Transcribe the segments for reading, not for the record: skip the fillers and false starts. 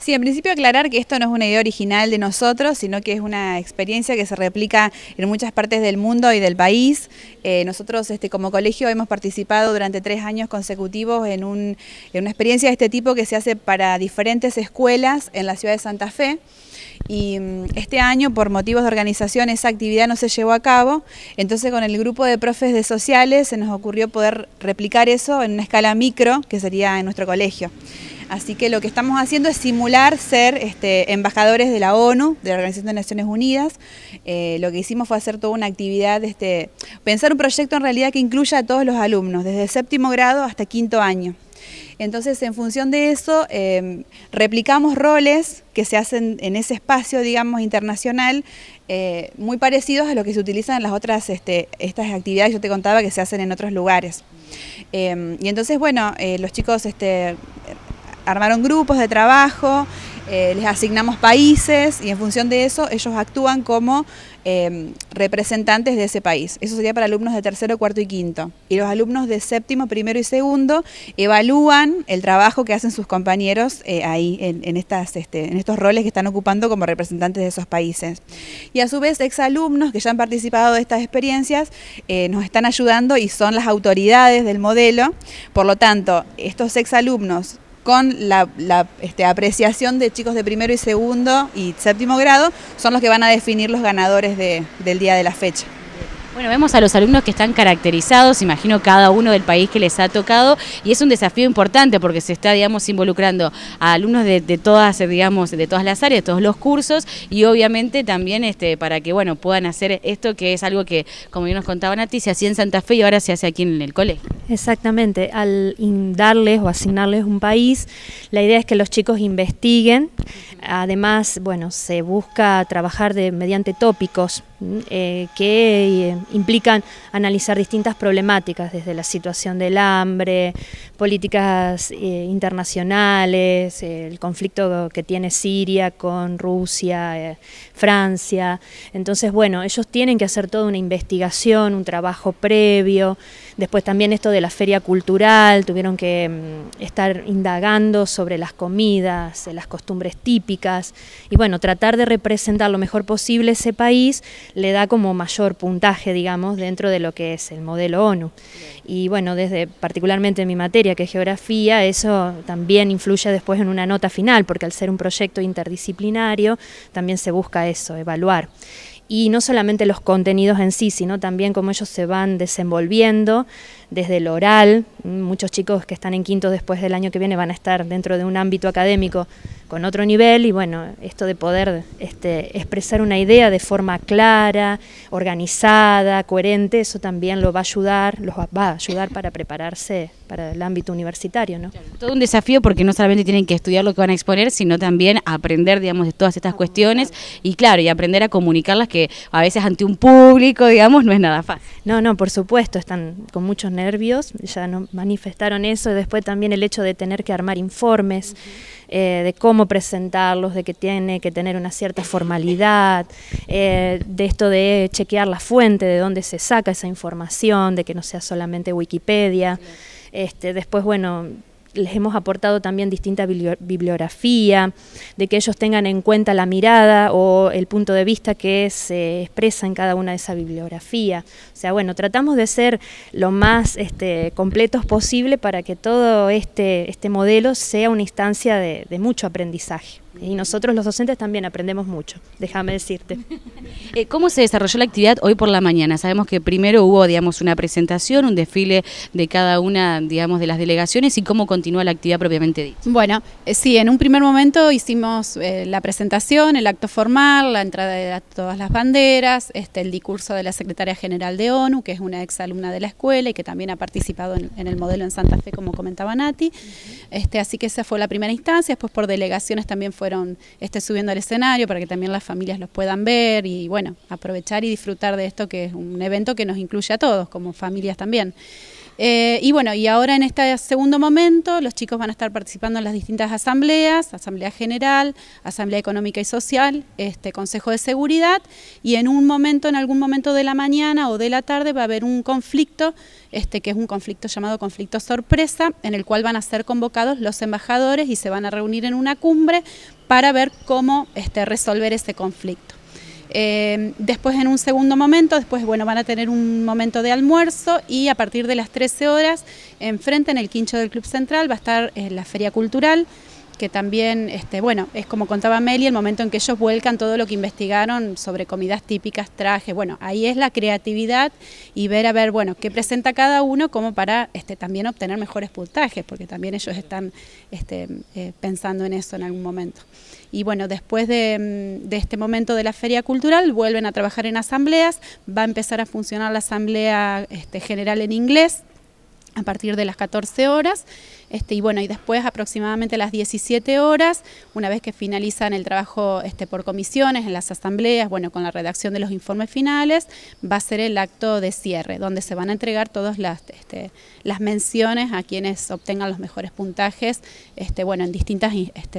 Sí, en principio aclarar que esto no es una idea original de nosotros, sino que es una experiencia que se replica en muchas partes del mundo y del país. Nosotros como colegio hemos participado durante 3 años consecutivos en una experiencia de este tipo que se hace para diferentes escuelas en la ciudad de Santa Fe. Y este año, por motivos de organización, esa actividad no se llevó a cabo, entonces con el grupo de profes de sociales se nos ocurrió poder replicar eso en una escala micro, que sería en nuestro colegio. Así que lo que estamos haciendo es simular ser embajadores de la ONU, de la Organización de Naciones Unidas. Lo que hicimos fue hacer toda una actividad, pensar un proyecto en realidad que incluya a todos los alumnos, desde 7º grado hasta 5º año. Entonces, en función de eso, replicamos roles que se hacen en ese espacio, digamos, internacional, muy parecidos a lo que se utilizan en las otras, estas actividades que yo te contaba que se hacen en otros lugares. Y entonces, bueno, los chicos armaron grupos de trabajo, les asignamos países y en función de eso ellos actúan como representantes de ese país. Eso sería para alumnos de 3º, 4º y 5º. Y los alumnos de 7º, 1º y 2º evalúan el trabajo que hacen sus compañeros ahí en estos roles que están ocupando como representantes de esos países. Y a su vez exalumnos que ya han participado de estas experiencias nos están ayudando y son las autoridades del modelo. Por lo tanto, estos exalumnos con la apreciación de chicos de 1º y 2º y 7º grado, son los que van a definir los ganadores del día de la fecha. Bueno, vemos a los alumnos que están caracterizados, imagino cada uno del país que les ha tocado, y es un desafío importante porque se está, digamos, involucrando a alumnos de todas, digamos, de todas las áreas, de todos los cursos, y obviamente también para que, bueno, puedan hacer esto que es algo que, como bien nos contaba Nati, se hacía en Santa Fe y ahora se hace aquí en el colegio. Exactamente, al darles o asignarles un país, la idea es que los chicos investiguen. Además, bueno, se busca trabajar mediante tópicos que implican analizar distintas problemáticas, desde la situación del hambre, políticas internacionales, el conflicto que tiene Siria con Rusia, Francia. Entonces, bueno, ellos tienen que hacer toda una investigación, un trabajo previo. Después también esto de la feria cultural, tuvieron que estar indagando sobre las comidas, las costumbres típicas, y bueno, tratar de representar lo mejor posible ese país le da como mayor puntaje, digamos, dentro de lo que es el modelo ONU. Y bueno, particularmente en mi materia, que es geografía, eso también influye después en una nota final, porque al ser un proyecto interdisciplinario, también se busca eso, evaluar. Y no solamente los contenidos en sí, sino también cómo ellos se van desenvolviendo desde el oral. Muchos chicos que están en 5º después del año que viene van a estar dentro de un ámbito académico con otro nivel, y bueno, esto de poder expresar una idea de forma clara, organizada, coherente, eso también los va a ayudar para prepararse para el ámbito universitario, ¿no? Claro, todo un desafío porque no solamente tienen que estudiar lo que van a exponer, sino también aprender, digamos, de todas estas cuestiones y claro, y aprender a comunicarlas, que a veces ante un público, digamos, no es nada fácil. No, por supuesto, están con muchos nervios, ya nos manifestaron eso, y después también el hecho de tener que armar informes, de cómo presentarlos, de que tiene que tener una cierta formalidad, de esto de chequear la fuente, de dónde se saca esa información, de que no sea solamente Wikipedia. Después, bueno, les hemos aportado también distinta bibliografía, de que ellos tengan en cuenta la mirada o el punto de vista que se expresa en cada una de esa bibliografía. O sea, bueno, tratamos de ser lo más completos posible para que todo este modelo sea una instancia de mucho aprendizaje. Y nosotros los docentes también aprendemos mucho, déjame decirte. ¿Cómo se desarrolló la actividad hoy por la mañana? Sabemos que primero hubo, digamos, una presentación, un desfile de cada una, digamos, de las delegaciones, y cómo continúa la actividad propiamente dicha. Bueno, sí, en un primer momento hicimos la presentación, el acto formal, la entrada de todas las banderas, el discurso de la secretaria general de ONU, que es una exalumna de la escuela y que también ha participado en el modelo en Santa Fe, como comentaba Nati. Así que esa fue la primera instancia. Después por delegaciones también fueron subiendo al escenario para que también las familias los puedan ver y bueno, aprovechar y disfrutar de esto, que es un evento que nos incluye a todos como familias también. Y bueno, y ahora en este segundo momento los chicos van a estar participando en las distintas asambleas, Asamblea General, Asamblea Económica y Social, Consejo de Seguridad, y en algún momento de la mañana o de la tarde va a haber un conflicto, que es un conflicto llamado conflicto sorpresa, en el cual van a ser convocados los embajadores y se van a reunir en una cumbre para ver cómo resolver ese conflicto. Después en un segundo momento, van a tener un momento de almuerzo y a partir de las 13 horas, enfrente en el quincho del Club Central va a estar la Feria Cultural, que también, es como contaba Meli, el momento en que ellos vuelcan todo lo que investigaron sobre comidas típicas, trajes, ahí es la creatividad y ver qué presenta cada uno como para también obtener mejores puntajes, porque también ellos están pensando en eso en algún momento. Y después de este momento de la Feria Cultural vuelven a trabajar en asambleas, va a empezar a funcionar la asamblea general en inglés a partir de las 14 horas, y después aproximadamente a las 17 horas, una vez que finalizan el trabajo por comisiones en las asambleas, con la redacción de los informes finales, va a ser el acto de cierre, donde se van a entregar todas las menciones a quienes obtengan los mejores puntajes, en distintas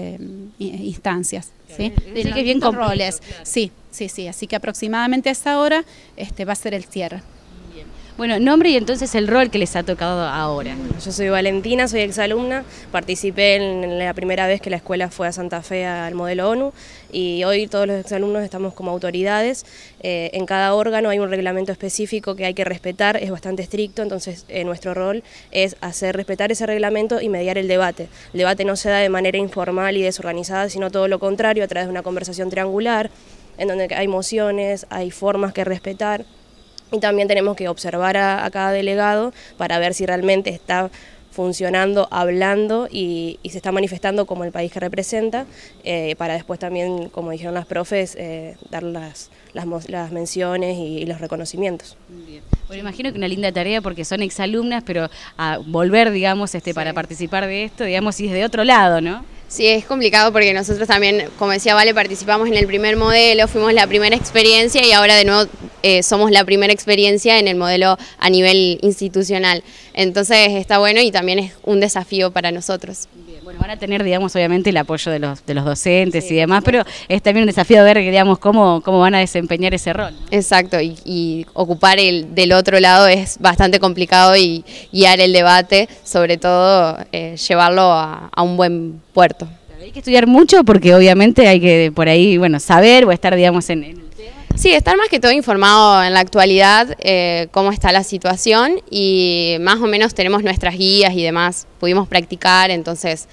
instancias. ¿Sí? Sí, que bien con roles. Claro. Sí, así que aproximadamente a esa hora va a ser el cierre. Bueno, nombre y entonces el rol que les ha tocado ahora. Yo soy Valentina, soy exalumna, participé en la primera vez que la escuela fue a Santa Fe al modelo ONU y hoy todos los exalumnos estamos como autoridades. En cada órgano hay un reglamento específico que hay que respetar, es bastante estricto, entonces nuestro rol es hacer respetar ese reglamento y mediar el debate. El debate no se da de manera informal y desorganizada, sino todo lo contrario, a través de una conversación triangular, en donde hay mociones, hay formas que respetar. Y también tenemos que observar a cada delegado para ver si realmente está funcionando, hablando y se está manifestando como el país que representa, para después también, como dijeron las profes, dar las menciones y los reconocimientos. Bien. Bueno, imagino que una linda tarea porque son exalumnas, pero a volver, digamos, para participar de esto, digamos, y desde otro lado, ¿no? Sí, es complicado porque nosotros también, como decía Vale, participamos en el primer modelo, fuimos la primera experiencia y ahora de nuevo somos la primera experiencia en el modelo a nivel institucional. Entonces está bueno y también es un desafío para nosotros. Bien, bueno, van a tener, digamos, obviamente el apoyo de los docentes y demás, pero es también un desafío ver, digamos, cómo van a desempeñar ese rol, ¿no? Exacto, y ocupar el del otro lado es bastante complicado y guiar el debate, sobre todo llevarlo a un buen puerto. Hay que estudiar mucho porque obviamente hay que por ahí, saber o estar, digamos, en el tema. Sí, estar más que todo informado en la actualidad, cómo está la situación y más o menos tenemos nuestras guías y demás, pudimos practicar, entonces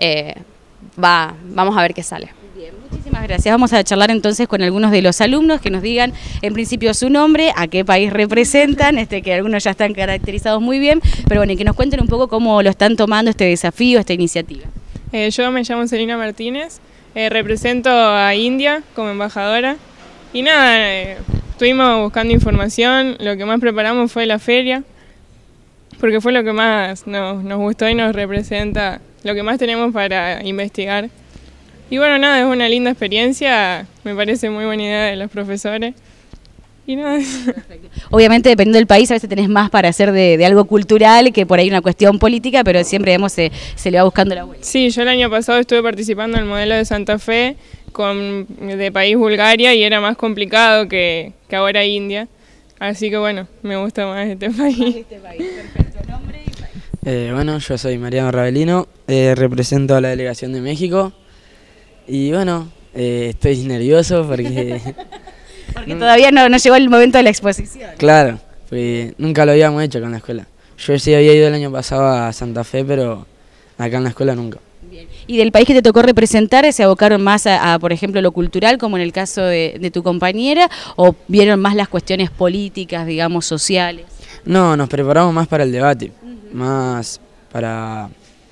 vamos a ver qué sale. Bien, muchísimas gracias. Vamos a charlar entonces con algunos de los alumnos que nos digan en principio su nombre, a qué país representan, que algunos ya están caracterizados muy bien, pero y que nos cuenten un poco cómo lo están tomando este desafío, esta iniciativa. Yo me llamo Selina Martínez, represento a India como embajadora y nada, estuvimos buscando información, lo que más preparamos fue la feria, porque fue lo que más nos gustó y nos representa, lo que más tenemos para investigar. Y nada, es una linda experiencia, me parece muy buena idea de los profesores. Y nada. Perfecto. Obviamente, dependiendo del país, a veces tenés más para hacer de algo cultural que por ahí una cuestión política, pero siempre, digamos, se le va buscando la vuelta. Sí, yo el año pasado estuve participando en el modelo de Santa Fe de país Bulgaria y era más complicado que ahora India. Así que me gusta más este país. Perfecto. ¿Nombre y país? Yo soy Mariano Ravelino, represento a la delegación de México y estoy nervioso porque... Porque todavía no llegó el momento de la exposición. Claro, pues nunca lo habíamos hecho con la escuela. Yo sí había ido el año pasado a Santa Fe, pero acá en la escuela nunca. Bien. ¿Y del país que te tocó representar, se abocaron más a por ejemplo, lo cultural, como en el caso de tu compañera, o vieron más las cuestiones políticas, digamos, sociales? No, nos preparamos más para el debate, más para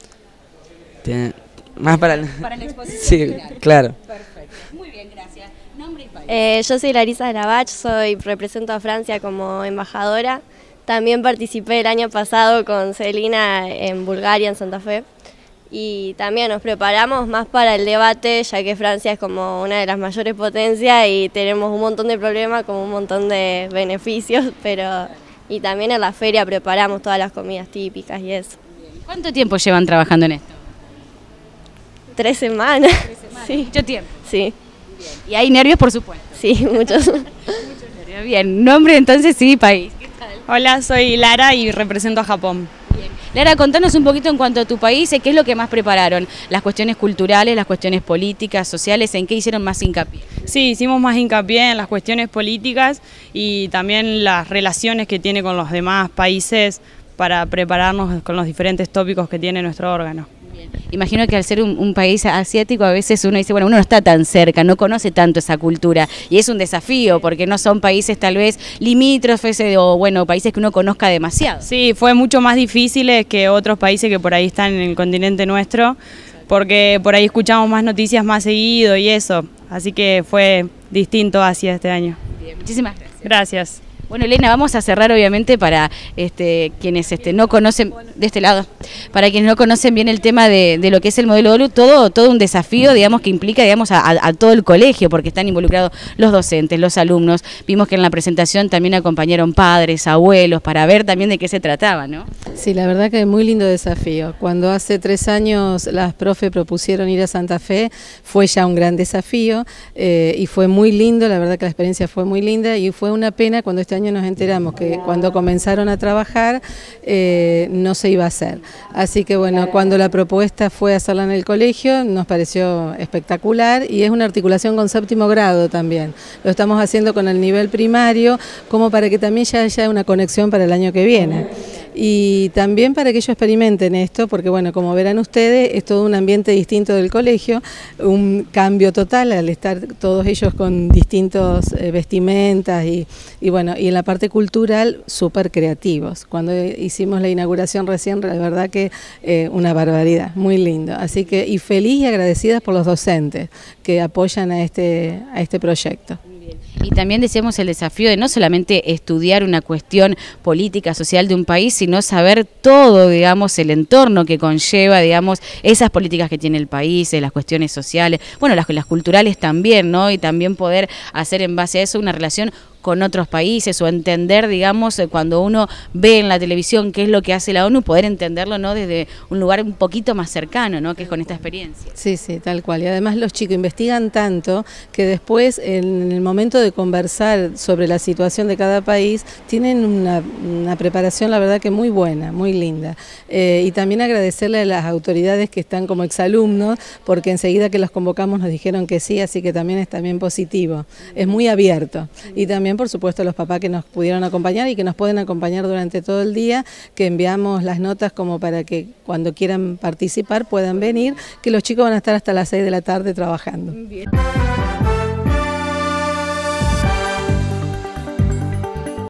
Para la exposición. Sí, final. Claro. Perfecto. Muy bien, gracias. Nombre y país. Yo soy Larisa Gravach, represento a Francia como embajadora. También participé el año pasado con Selina en Bulgaria, en Santa Fe. Y también nos preparamos más para el debate, ya que Francia es como una de las mayores potencias y tenemos un montón de problemas, como un montón de beneficios, y también en la feria preparamos todas las comidas típicas y eso. ¿Cuánto tiempo llevan trabajando en esto? 3 semanas. 3 semanas. Sí. ¿Mucho tiempo? Sí. Bien. ¿Y hay nervios, por supuesto? Sí, muchos. Muchos nervios. Bien, nombre entonces sí, país. ¿Qué tal? Hola, soy Lara y represento a Japón. Bien. Lara, contanos un poquito en cuanto a tu país, ¿qué es lo que más prepararon? Las cuestiones culturales, las cuestiones políticas, sociales, ¿en qué hicieron más hincapié? Sí, hicimos más hincapié en las cuestiones políticas y también las relaciones que tiene con los demás países para prepararnos con los diferentes tópicos que tiene nuestro órgano. Imagino que al ser un país asiático a veces uno dice, bueno, uno no está tan cerca, no conoce tanto esa cultura y es un desafío porque no son países tal vez limítrofes o bueno, países que uno conozca demasiado. Sí, fue mucho más difícil que otros países que por ahí están en el continente nuestro, porque por ahí escuchamos más noticias más seguido y eso, así que fue distinto Asia este año. Bien, muchísimas gracias. Gracias. Bueno, Elena, vamos a cerrar obviamente para quienes no conocen, de este lado, para quienes no conocen bien el tema de lo que es el modelo ONU, todo un desafío, digamos, que implica, digamos, a todo el colegio, porque están involucrados los docentes, los alumnos. Vimos que en la presentación también acompañaron padres, abuelos, para ver también de qué se trataba, ¿no? Sí, la verdad que es muy lindo desafío. Cuando hace 3 años las profes propusieron ir a Santa Fe, fue ya un gran desafío y fue muy lindo, la verdad que la experiencia fue muy linda y fue una pena cuando este año nos enteramos que cuando comenzaron a trabajar no se iba a hacer. Así que bueno, cuando la propuesta fue hacerla en el colegio nos pareció espectacular y es una articulación con 7º grado también. Lo estamos haciendo con el nivel primario como para que también ya haya una conexión para el año que viene. Y también para que ellos experimenten esto, porque bueno, como verán ustedes, es todo un ambiente distinto del colegio, un cambio total al estar todos ellos con distintos vestimentas y bueno, y en la parte cultural súper creativos. Cuando hicimos la inauguración recién, la verdad que una barbaridad, muy lindo. Así que, y feliz y agradecidas por los docentes que apoyan a este proyecto. Y también decíamos el desafío de no solamente estudiar una cuestión política, social de un país, sino saber todo, digamos, el entorno que conlleva, digamos, esas políticas que tiene el país, las cuestiones sociales, bueno, las culturales también, ¿no? Y también poder hacer en base a eso una relación con otros países o entender, digamos, cuando uno ve en la televisión qué es lo que hace la ONU, poder entenderlo, ¿no? Desde un lugar un poquito más cercano, ¿no? Que es con esta experiencia. Sí, sí, tal cual. Y además los chicos investigan tanto que después, en el momento de conversar sobre la situación de cada país, tienen una preparación, la verdad que muy buena, muy linda. Y también agradecerle a las autoridades que están como exalumnos, porque enseguida que los convocamos nos dijeron que sí, así que también es también positivo. Es muy abierto. Y también por supuesto los papás que nos pudieron acompañar y que nos pueden acompañar durante todo el día, que enviamos las notas como para que cuando quieran participar puedan venir, que los chicos van a estar hasta las 6 de la tarde trabajando. Bien.